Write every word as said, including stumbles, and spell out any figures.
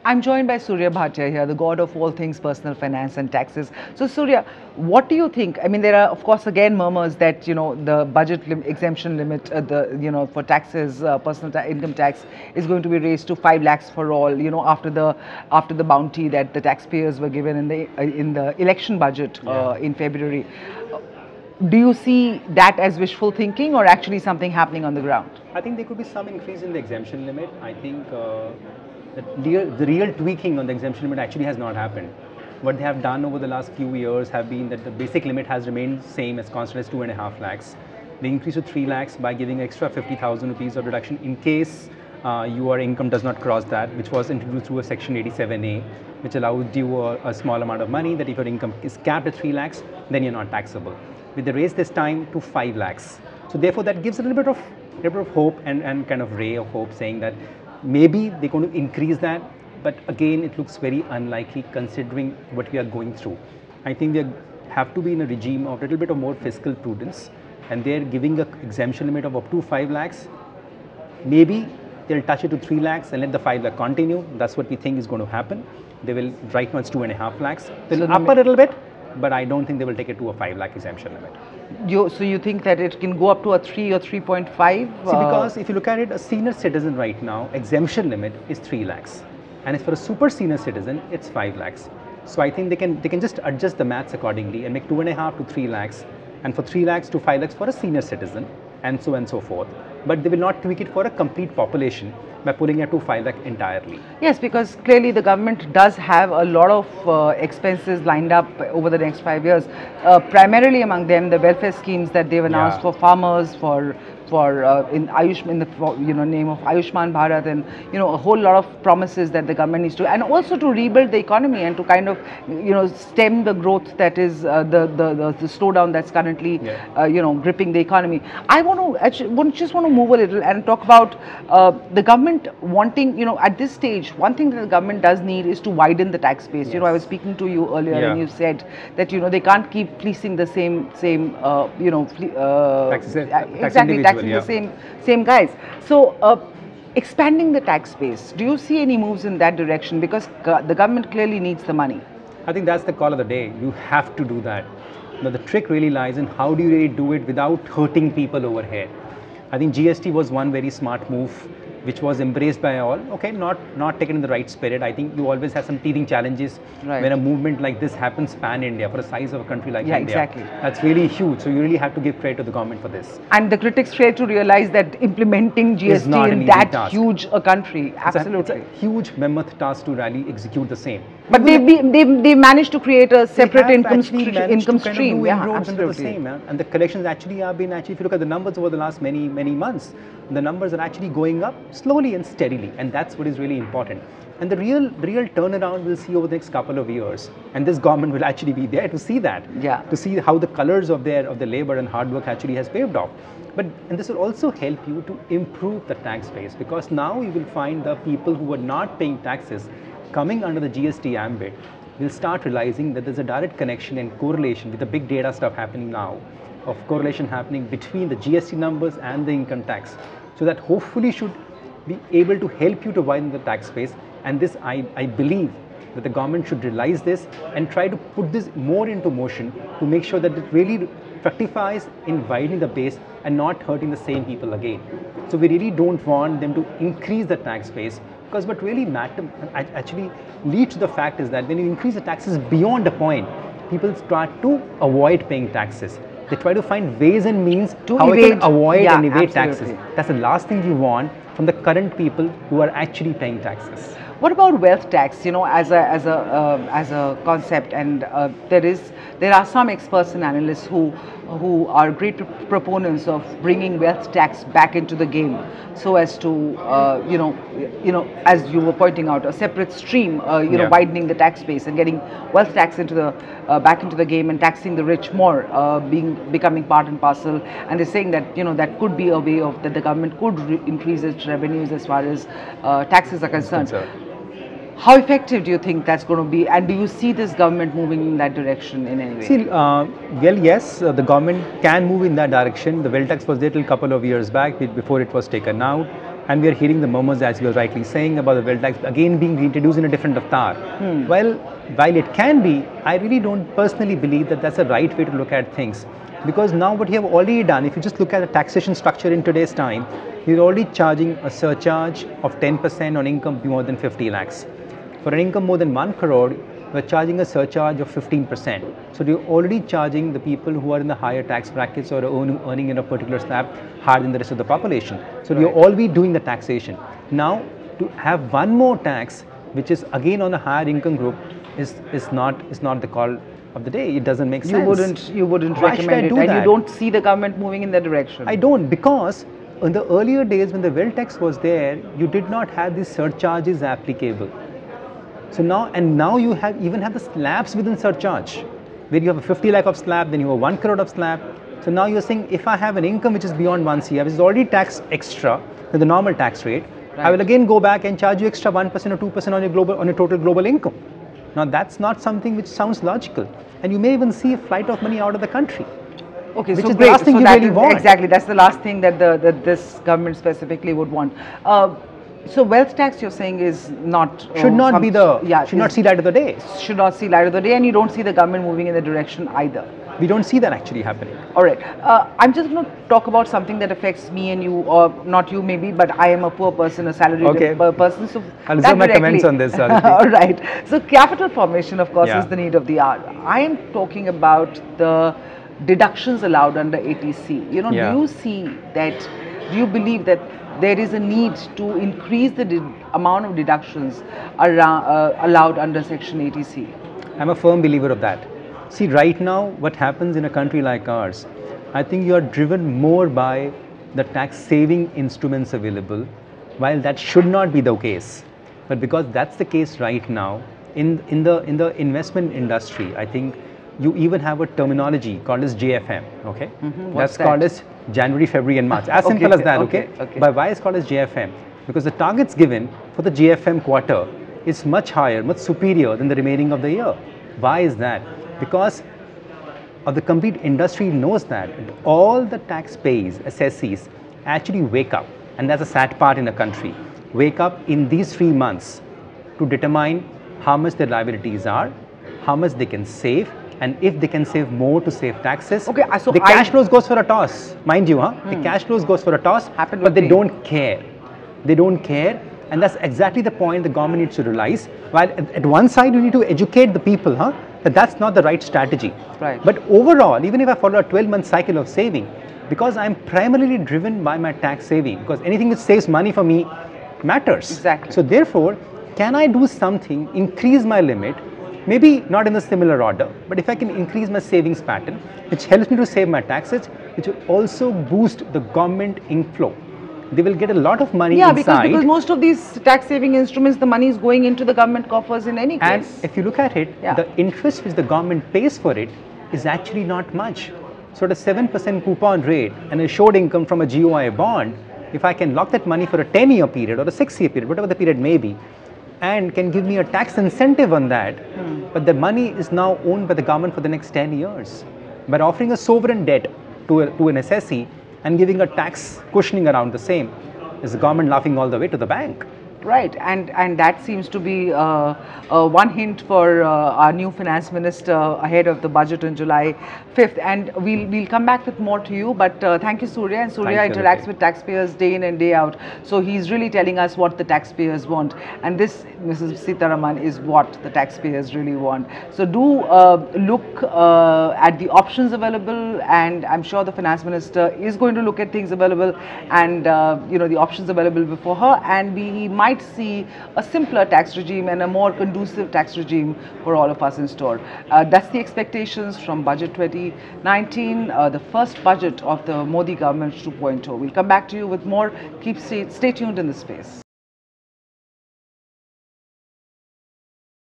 I'm joined by Surya Bhatia here, the god of all things personal finance and taxes. So Surya, what do you think? I mean, there are of course again murmurs that, you know, the budget lim exemption limit, uh, the you know for taxes, uh, personal ta income tax is going to be raised to five lakhs for all. You know, after the after the bounty that the taxpayers were given in the uh, in the election budget uh, yeah. in February. Do you see that as wishful thinking or actually something happening on the ground? I think there could be some increase in the exemption limit. I think uh, that real, the real tweaking on the exemption limit actually has not happened. What they have done over the last few years have been that the basic limit has remained same as constant as two and a half lakhs. They increased to three lakhs by giving extra fifty thousand rupees of reduction in case uh, your income does not cross that, which was introduced through a section eighty-seven A, which allowed you a, a small amount of money that if your income is capped at three lakhs, then you're not taxable. With the raise this time to five lakhs. So therefore that gives a little bit of, little bit of hope and, and kind of ray of hope saying that maybe they're going to increase that, but again it looks very unlikely considering what we are going through. I think we have to be in a regime of a little bit of more fiscal prudence, and they're giving an exemption limit of up to five lakhs. Maybe they'll touch it to three lakhs and let the five lakh continue. That's what we think is going to happen. They will, right now it's two and a half lakhs. They'll so up a little bit, but I don't think they will take it to a five lakh exemption limit. You, so you think that it can go up to a three or three point five? See, because if you look at it, a senior citizen right now, exemption limit is three lakhs. And as for a super senior citizen, it's five lakhs. So I think they can, they can just adjust the maths accordingly and make two and a half to three lakhs, and for three lakhs to five lakhs for a senior citizen, and so on and so forth. But they will not tweak it for a complete population by pulling it to five lakh entirely. Yes, because clearly the government does have a lot of uh, expenses lined up over the next five years. Uh, primarily among them, the welfare schemes that they've announced Yeah. for farmers, for for uh, in Ayush in the you know name of Ayushman Bharat, and you know a whole lot of promises that the government needs to, and also to rebuild the economy and to kind of you know stem the growth that is uh, the, the the the slowdown that's currently Yeah. uh, you know gripping the economy. I want to actually want, just want to move a little and talk about uh, the government wanting, you know at this stage, one thing that the government does need is to widen the tax base. Yes. You know I was speaking to you earlier Yeah. and you said that you know they can't keep fleecing the same same uh, you know fle uh, Tax- tax exactly individual, taxing yeah. the same same guys. So uh, expanding the tax base, do you see any moves in that direction? Because go the government clearly needs the money. I think that's the call of the day. You have to do that. Now the trick really lies in how do you really do it without hurting people over here. I think G S T was one very smart move, which was embraced by all. Okay, not not taken in the right spirit. I think you always have some teething challenges Right. when a movement like this happens pan-India for the size of a country like Yeah, India. exactly. That's really huge. So you really have to give credit to the government for this. And the critics fail to realize that implementing G S T not an in easy that task. huge a country, It's a- absolutely. It's a huge mammoth task to really execute the same. But they they they managed to create a separate They have income actually stre managed income to kind of stream. do Yeah, inroads into the absolutely. same, man. And the collections actually have been actually, if you look at the numbers over the last many many months, the numbers are actually going up slowly and steadily, and that's what is really important. And the real real turnaround we'll see over the next couple of years, and this government will actually be there to see that, Yeah. to see how the colors of their of the labor and hard work actually has paved off. But and this will also help you to improve the tax base, because now you will find the people who are not paying taxes coming under the G S T ambit will start realizing that there's a direct connection and correlation with the big data stuff happening now, of correlation happening between the G S T numbers and the income tax. So that hopefully should be able to help you to widen the tax base. And this, I, I believe that the government should realize this and try to put this more into motion to make sure that it really fructifies in widening the base and not hurting the same people again. So we really don't want them to increase the tax base, because what really matter, actually leads to the fact is that when you increase the taxes beyond a point, people start to avoid paying taxes. They try to find ways and means To how they evade. can avoid Yeah, and evade absolutely. taxes. That's the last thing you want from the current people who are actually paying taxes. What about wealth tax? You know, as a as a uh, as a concept, and uh, there is there are some experts and analysts who who are great proponents of bringing wealth tax back into the game, so as to uh, you know you know as you were pointing out, a separate stream, uh, you know, Yeah. widening the tax base and getting wealth tax into the uh, back into the game and taxing the rich more, uh, being becoming part and parcel. And they're saying that you know that could be a way of that the government could re increase its revenues as far as uh, taxes are concerned. concerned. How effective do you think that's going to be, and do you see this government moving in that direction in any way? See, uh, well, yes, uh, the government can move in that direction. The wealth tax was there till a couple of years back before it was taken out. And we are hearing the murmurs, as you were rightly saying, about the wealth tax again being reintroduced in a different avatar. Hmm. Well, while it can be, I really don't personally believe that that's the right way to look at things. Because now what you have already done, if you just look at the taxation structure in today's time, you're already charging a surcharge of ten percent on income more than fifty lakhs. For an income more than one crore, you're charging a surcharge of fifteen percent. So you're already charging the people who are in the higher tax brackets or earning, earning in a particular slab higher than the rest of the population. So right. You're already doing the taxation. Now, to have one more tax, which is again on a higher income group, is, is, not, is not the call of the day. It doesn't make you sense. Wouldn't, you wouldn't Why recommend it, do and that? you don't see the government moving in that direction. I don't, because in the earlier days when the wealth tax was there, you did not have these surcharges applicable. So now, and now you have even have the slabs within surcharge, where you have a fifty lakh of slab, then you have one crore of slab. So now you're saying, if I have an income which is beyond one C R, which is already taxed extra than the normal tax rate, right. I will again go back and charge you extra one percent or two percent on your global, on your total global income. Now that's not something which sounds logical, and you may even see a flight of money out of the country. Okay, which so is great. the last thing so you that really is, want. Exactly, that's the last thing that the that this government specifically would want. Uh, so wealth tax, you're saying, is not should uh, not some, be the yeah should not see light of the day. Should not see light of the day, and you don't see the government moving in the direction either. We don't see that actually happening. All right, uh, I'm just going to talk about something that affects me and you, or not you maybe, but I am a poor person, a salaried okay. person. So I'll reserve my comments on this. All right. So capital formation, of course, yeah. is the need of the hour. I am talking about the deductions allowed under A T C. You know, yeah. do you see that? Do you believe that there is a need to increase the amount of deductions around, uh, allowed under Section A T C? I'm a firm believer of that. See, right now, what happens in a country like ours, I think you are driven more by the tax saving instruments available, while that should not be the case. But because that's the case right now, in, in, the, in the investment industry, I think you even have a terminology called as J F M, okay? Mm-hmm. That's that? called as January, February and March, as okay, simple as that, okay? okay? okay. But why is it called as J F M? Because the targets given for the J F M quarter is much higher, much superior than the remaining of the year. Why is that? Because of the complete industry knows that all the taxpayers, assessees, actually wake up, and that's a sad part in a country, wake up in these three months to determine how much their liabilities are, how much they can save, and if they can save more to save taxes. Okay, so the cash I, flows goes for a toss, mind you, huh? Hmm. The cash flows goes for a toss, Happened but they me. don't care. They don't care, and that's exactly the point the government needs to realize. While at, at one side you need to educate the people, huh? That that's not the right strategy. Right. But overall, even if I follow a twelve month cycle of saving, because I'm primarily driven by my tax saving, because anything which saves money for me matters. Exactly. So therefore, can I do something, increase my limit, maybe not in a similar order, but if I can increase my savings pattern, which helps me to save my taxes, which will also boost the government inflow. They will get a lot of money yeah, inside. because, because most of these tax saving instruments, the money is going into the government coffers in any case. And if you look at it, yeah. the interest which the government pays for it is actually not much. So at a seven percent coupon rate and assured income from a G O I bond, if I can lock that money for a ten year period or a six year period, whatever the period may be, and can give me a tax incentive on that, hmm. but the money is now owned by the government for the next ten years. By offering a sovereign debt to, a, to an assessee and giving a tax cushioning around the same, is the government laughing all the way to the bank. Right, and and that seems to be uh, uh, one hint for uh, our new finance minister ahead of the budget on July fifth. And we'll we'll come back with more to you. But uh, thank you, Surya. And Surya Thank interacts you, with taxpayers day in and day out. So he's really telling us what the taxpayers want. And this, Missus Sitharaman, is what the taxpayers really want. So do uh, look uh, at the options available, and I'm sure the finance minister is going to look at things available and uh, you know the options available before her, and we might see a simpler tax regime and a more conducive tax regime for all of us in store. Uh, that's the expectations from Budget twenty nineteen, uh, the first budget of the Modi government two point oh. We'll come back to you with more. Keep stay, stay tuned in the space.